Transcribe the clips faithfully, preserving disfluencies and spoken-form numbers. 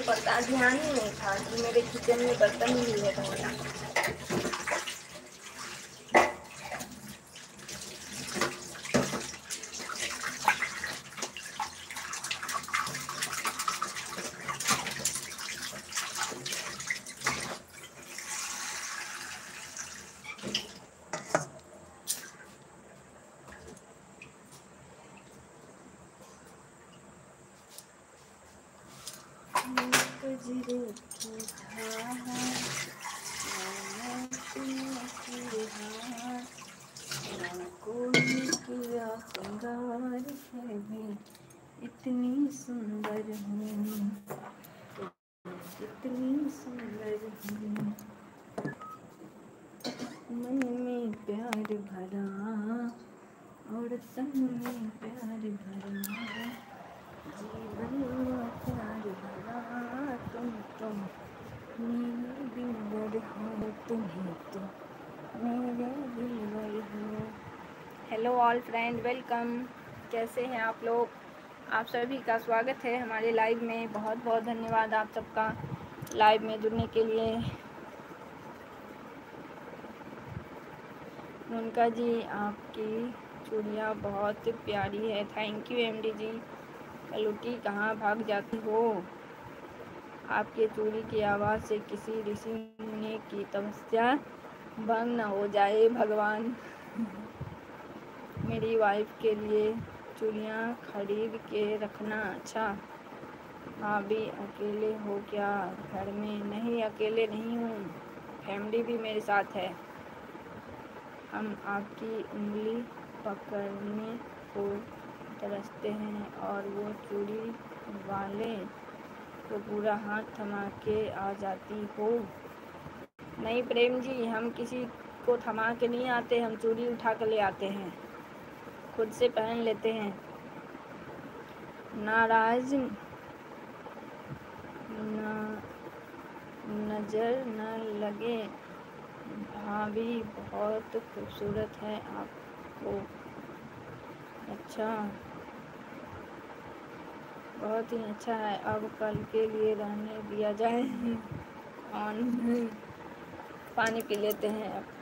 पता ध्यान ही नहीं था कि मेरे किचन में बर्तन भी है धोना। गजरे की धार कोई किया सिंगार है भी इतनी सुंदर हूँ, इतनी सुंदर हूँ। मन में प्यार भरा और तन में प्यार भरा, जीवन में प्यार भरा, तुम तुम मेरे दिलबर हो, तुम्हें तो मेरे दिलबर हो। Hello all friend, welcome. कैसे हैं आप लोग? आप सभी का स्वागत है हमारे लाइव में। बहुत बहुत धन्यवाद आप सबका लाइव में जुड़ने के लिए। उनका जी, आपकी चूड़ियाँ बहुत प्यारी है। Thank you MD ji. लुटी कहाँ भाग जाती हो? आपके चूड़ी की आवाज़ से किसी ऋषि मुनि की तपस्या भंग न हो जाए भगवान। मेरी वाइफ के लिए चूड़ियाँ खरीद के रखना। अच्छा, हाँ भी अकेले हो क्या घर में? नहीं, अकेले नहीं हूँ, फैमिली भी मेरे साथ है। हम आपकी उंगली पकड़ने को तरसते हैं और वो चूड़ी वाले तो पूरा हाथ थमा के आ जाती हो। नहीं प्रेम जी, हम किसी को थमा के नहीं आते, हम चूड़ी उठा कर ले आते हैं, खुद से पहन लेते हैं। नाराज न नज़र न लगे, भाभी बहुत खूबसूरत है आपको। अच्छा, बहुत ही अच्छा है। अब कल के लिए रहने दिया जाए। ऑन पानी पी लेते हैं अब।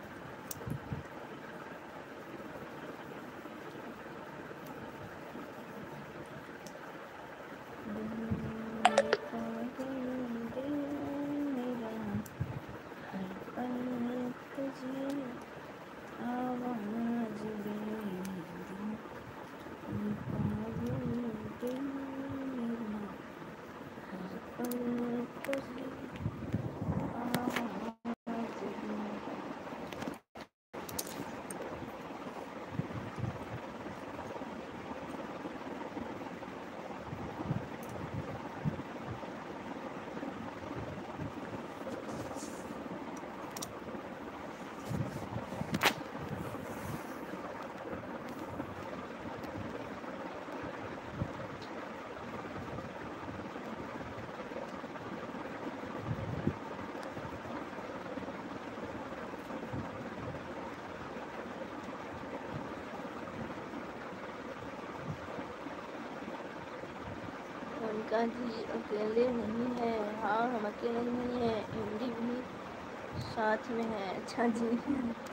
उनका जी अकेले नहीं है। हाँ, हम अकेले नहीं हैं, एमडी भी साथ में है। अच्छा जी।